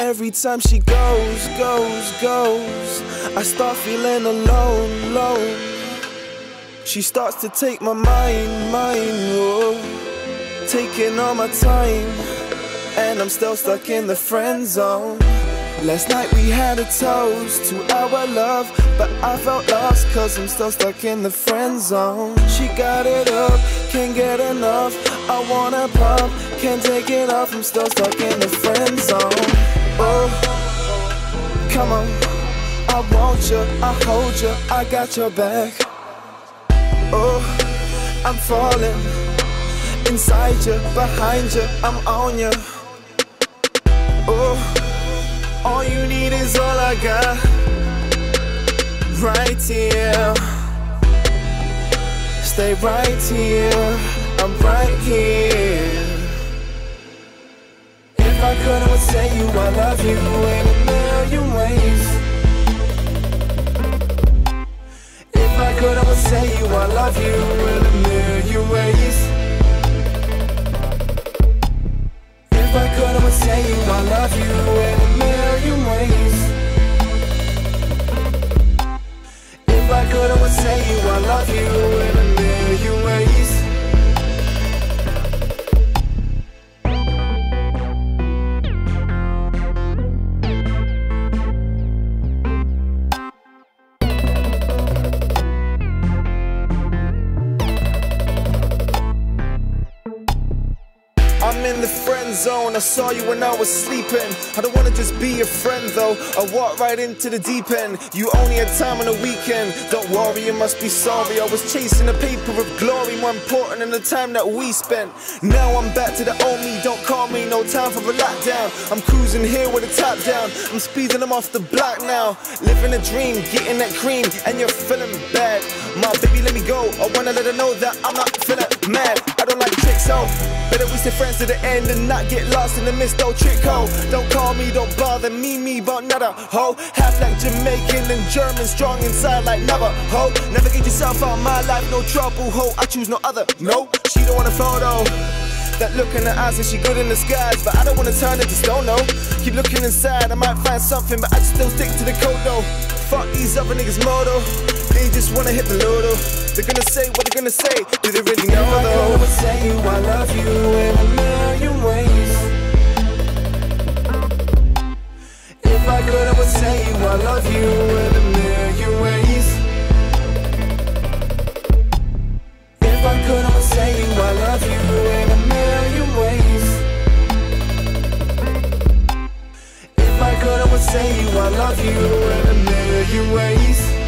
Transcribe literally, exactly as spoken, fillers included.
Every time she goes, goes, goes, I start feeling alone, alone. She starts to take my mind, mind, whoa, taking all my time, and I'm still stuck in the friend zone. Last night we had a toast to our love, but I felt lost cause I'm still stuck in the friend zone. She got it up, can't get enough, I wanna pump, can't take it off, I'm still stuck in the friend zone. Oh, come on, I want you, I hold you, I got your back. Oh, I'm falling, inside you, behind you, I'm on you. Oh, all you need is all I got, right here. Stay right here, I'm right here. If I could, I would say you I love you in a million ways. If I could, I would say you I love you in a million ways. If I could, I would say you I love you in a million ways. If I could, I would say you I love you in a million ways. I'm in the friend zone, I saw you when I was sleeping. I don't wanna just be your friend though, I walked right into the deep end. You only had time on the weekend, don't worry, you must be sorry. I was chasing a paper of glory, more important than the time that we spent. Now I'm back to the old me, don't call me, no time for a lockdown. I'm cruising here with a top down, I'm speeding them off the block now. Living a dream, getting that cream, and you're feeling bad. My baby, let me go, I wanna let her know that I'm not feeling mad. I don't like tricks, so better we stay friends to the end and not get lost in the mist, don't trick ho. Don't call me, don't bother me, me but not a hoe. Half like Jamaican and German, strong inside like never ho. Never get yourself out of my life, no trouble ho. I choose no other, no. She don't want a photo. That look in her eyes and she good in disguise, but I don't wanna turn it to stone, no. Keep looking inside, I might find something, but I just still stick to the code though. Fuck these other niggas' motto, they just wanna hit the lotto. They're gonna say what they're gonna say, do they really know though? If I could, I would say you I love you in a million ways. If I could, I would say you I love you in a million ways. If I could, I would say you I love you in a million ways. If I could, I would say you I love you in a million ways.